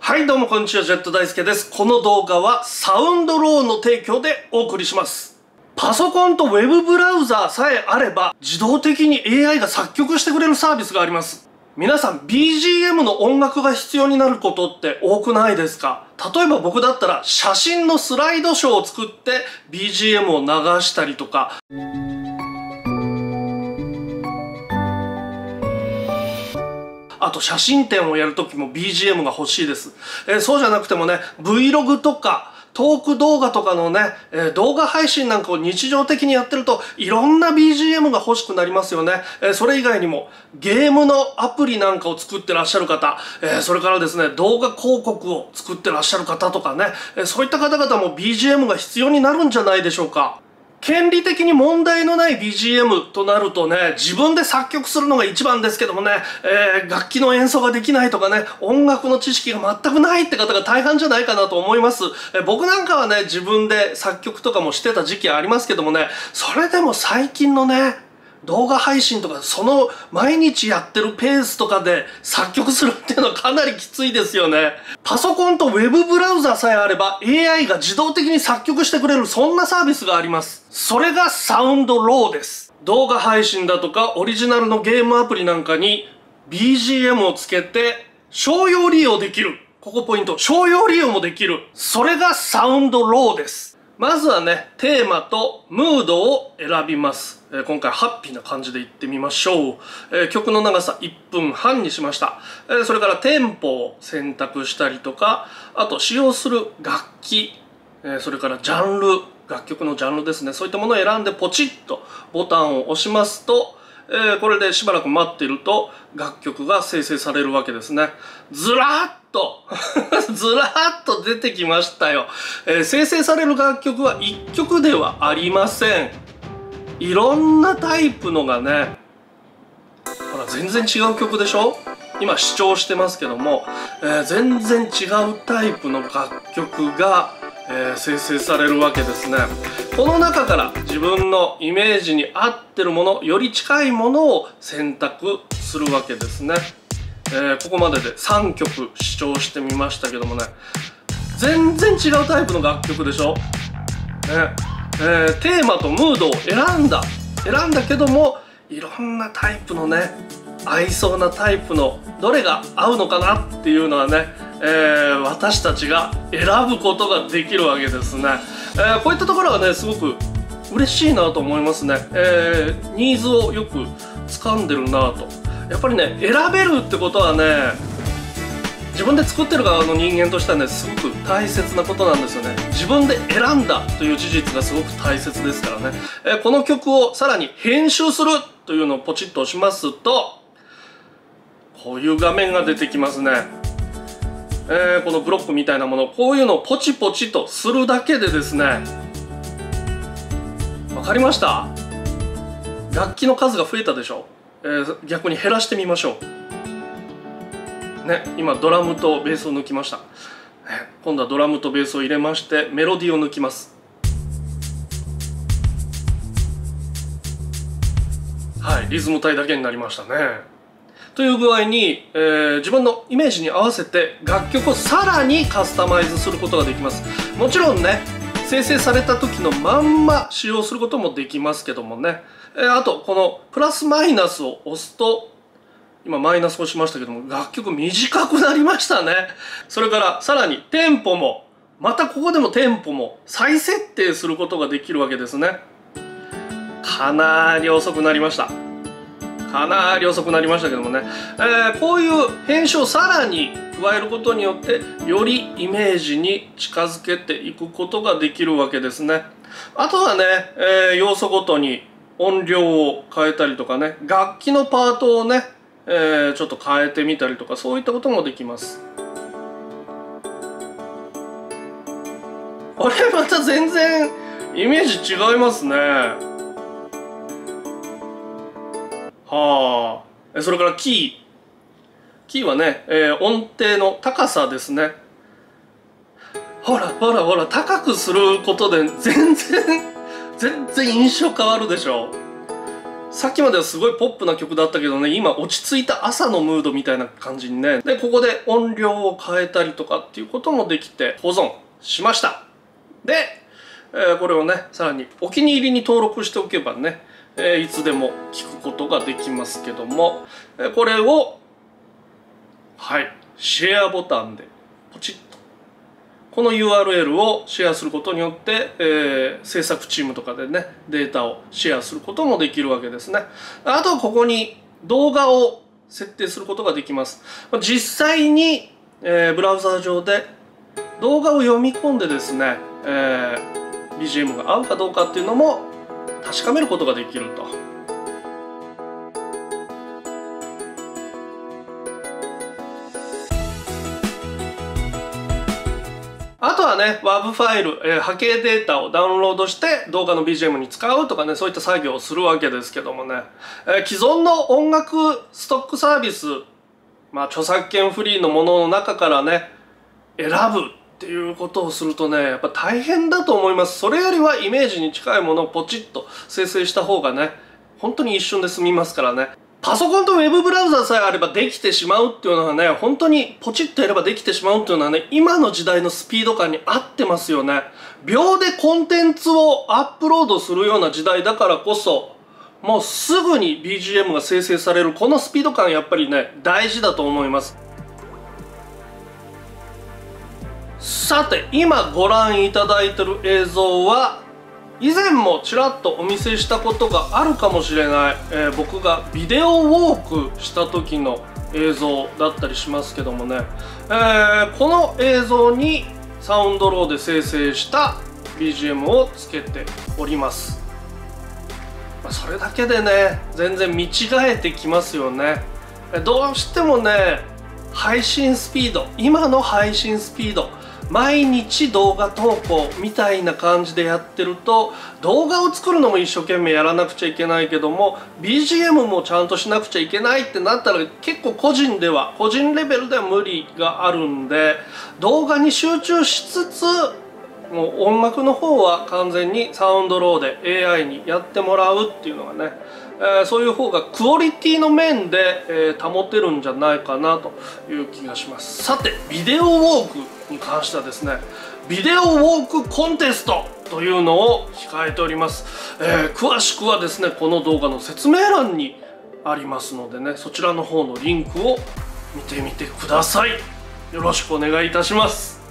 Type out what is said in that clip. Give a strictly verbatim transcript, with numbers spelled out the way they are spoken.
はい、どうもこんにちは、ジェット大輔です。この動画はサウンドローの提供でお送りします。パソコンとウェブブラウザーさえあれば自動的に エーアイ が作曲してくれるサービスがあります。皆さん ビージーエム の音楽が必要になることって多くないですか？例えば僕だったら写真のスライドショーを作って ビージーエム を流したりとか、あと写真展をやるときも ビージーエム が欲しいです。えー、そうじゃなくてもね、Vlog とかトーク動画とかのね、えー、動画配信なんかを日常的にやってるといろんな ビージーエム が欲しくなりますよね。えー、それ以外にもゲームのアプリなんかを作ってらっしゃる方、えー、それからですね、動画広告を作ってらっしゃる方とかね、えー、そういった方々も ビージーエム が必要になるんじゃないでしょうか。権利的に問題のない ビージーエム となるとね、自分で作曲するのが一番ですけどもね、えー、楽器の演奏ができないとかね、音楽の知識が全くないって方が大半じゃないかなと思います。えー、僕なんかはね、自分で作曲とかもしてた時期ありますけどもね、それでも最近のね、動画配信とかその毎日やってるペースとかで作曲するっていうのはかなりきついですよね。パソコンとウェブブラウザさえあれば エーアイ が自動的に作曲してくれる、そんなサービスがあります。それがサウンドローです。動画配信だとかオリジナルのゲームアプリなんかに ビージーエム をつけて商用利用できる。ここポイント。商用利用もできる。それがサウンドローです。まずはね、テーマとムードを選びます。えー、今回ハッピーな感じでいってみましょう。えー、曲の長さいっぷんはんにしました。えー、それからテンポを選択したりとか、あと使用する楽器、えー、それからジャンル、楽曲のジャンルですね。そういったものを選んでポチッとボタンを押しますと、えー、これでしばらく待っていると楽曲が生成されるわけですね。ずらーっとずらーっと出てきましたよ。えー、生成される楽曲はいっきょくではありません。いろんなタイプのがね、ほら全然違う曲でしょ？今視聴してますけども、えー、全然違うタイプの楽曲が、えー、生成されるわけですね。この中から自分のイメージに合ってるもの、より近いものを選択するわけですね。えー、ここまででさんきょく視聴してみましたけどもね、全然違うタイプの楽曲でしょ。ねえー、テーマとムードを選んだ選んだけども、いろんなタイプのね、合いそうなタイプのどれが合うのかなっていうのはね、えー、私たちが選ぶことができるわけですね。えー、こういったところがね、すごく嬉しいなと思いますね。えー、ニーズをよく掴んでるなと。やっぱりね、選べるってことはね、自分で作ってる側の人間としてはね、すごく大切なことなんですよね。自分で選んだという事実がすごく大切ですからね。えー、この曲をさらに編集するというのをポチッと押しますと、こういう画面が出てきますね。えー、このブロックみたいなもの、こういうのをポチポチとするだけでですね、わかりました？楽器の数が増えたでしょ。えー、逆に減らしてみましょうね。今ドラムとベースを抜きました。今度はドラムとベースを入れましてメロディーを抜きます。はい、リズム体だけになりましたね。という具合に、えー、自分のイメージに合わせて楽曲をさらにカスタマイズすることができます。もちろんね、生成された時のまんま使用することもできますけどもね、えー、あとこのプラスマイナスを押すと、今マイナスをしましたけども、楽曲短くなりましたね。それからさらにテンポも、またここでもテンポも再設定することができるわけですね。かなり遅くなりました。かなり遅くなりましたけどもね、えー、こういう編集をさらに加えることによってよりイメージに近づけていくことができるわけですね。あとはね、えー、要素ごとに音量を変えたりとかね、楽器のパートをね、えー、ちょっと変えてみたりとか、そういったこともできます。これまた全然イメージ違いますね。はあ、それからキー。キーはね、えー、音程の高さですね。ほらほらほら、高くすることで全然全然印象変わるでしょ。 さっきまではすごいポップな曲だったけどね、今落ち着いた朝のムードみたいな感じにね。で、ここで音量を変えたりとかっていうこともできて保存しました。で、えー、これをね、さらにお気に入りに登録しておけばね、えー、いつでも聞くことができますけども、えー、これを、はい、シェアボタンでポチッと。この ユーアールエル をシェアすることによって、えー、制作チームとかでね、データをシェアすることもできるわけですね。あとはここに動画を設定することができます。実際に、えー、ブラウザー上で動画を読み込んでですね、えー、ビージーエム が合うかどうかっていうのも確かめることができると。あとはね、ワブ ファイル、えー、波形データをダウンロードして動画の ビージーエム に使うとかね、そういった作業をするわけですけどもね、えー、既存の音楽ストックサービス、まあ著作権フリーのものの中からね、選ぶっていうことをするとね、やっぱ大変だと思います。それよりはイメージに近いものをポチッと生成した方がね、本当に一瞬で済みますからね。パソコンとウェブブラウザさえあればできてしまうっていうのはね、本当にポチッとやればできてしまうっていうのはね、今の時代のスピード感に合ってますよね。秒でコンテンツをアップロードするような時代だからこそ、もうすぐに ビージーエム が生成されるこのスピード感やっぱりね、大事だと思います。さて、今ご覧いただいてる映像は以前もちらっとお見せしたことがあるかもしれない、えー、僕がビデオウォークした時の映像だったりしますけどもね、えー、この映像にサウンドローで生成した ビージーエム をつけております。まあ、それだけでね、全然見違えてきますよね。どうしてもね、配信スピード、今の配信スピード、毎日動画投稿みたいな感じでやってると、動画を作るのも一生懸命やらなくちゃいけないけども ビージーエム もちゃんとしなくちゃいけないってなったら、結構個人では個人レベルでは無理があるんで、動画に集中しつつもう音楽の方は完全にサウンドローで エーアイ にやってもらうっていうのがね、えー、そういう方がクオリティの面で、えー、保てるんじゃないかなという気がします。さて、ビデオウォークに関してはですね、ビデオウォークコンテストというのを控えております。えー、詳しくはですね、この動画の説明欄にありますのでね、そちらの方のリンクを見てみてください。よろしくお願いいたします。